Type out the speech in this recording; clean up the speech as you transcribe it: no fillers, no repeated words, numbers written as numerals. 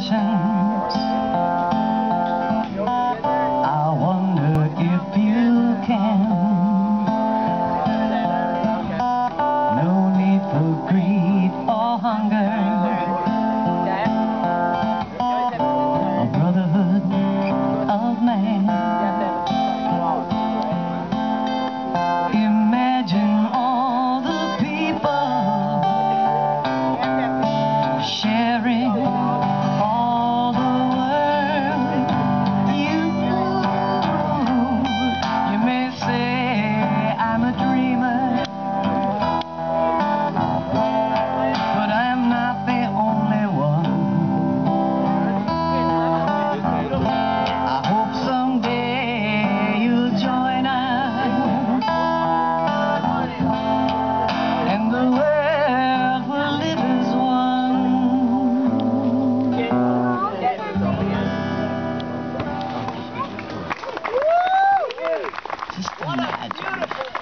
passions. I wonder if you can. No need for greed or hunger, a brotherhood of man. Imagine all the people sharing all the world. You may say I'm a dreamer, but I'm not the only one. I hope someday you'll join us, and the world will live as one. Just imagine.